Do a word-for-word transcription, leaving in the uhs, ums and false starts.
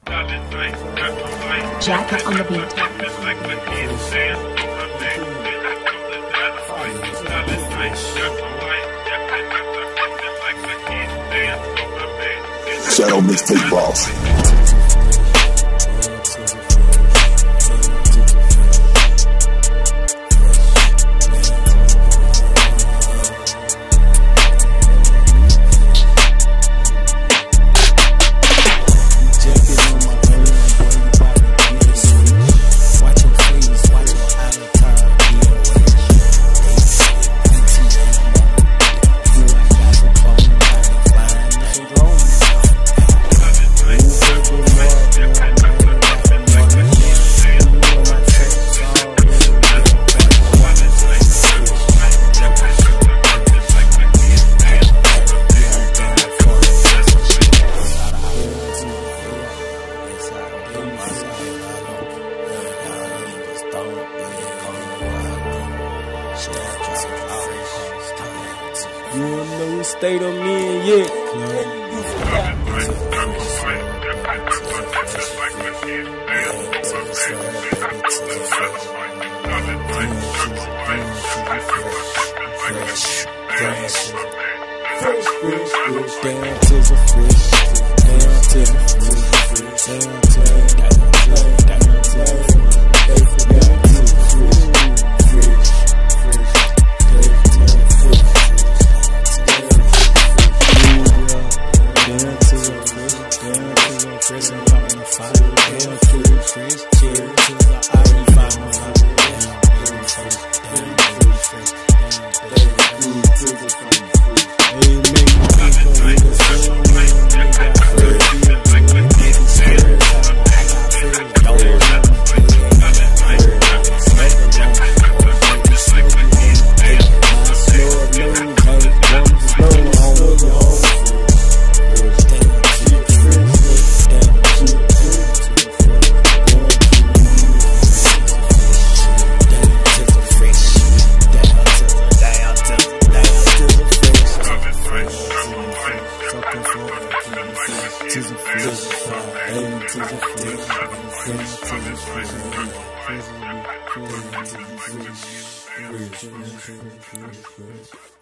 Jacket on the beat. Shadow mixtape boss. You don't know the state I'm in yet. Down to the fish, down to the fish, down to the down to Tizal, Tizal, Tizal, Tizal,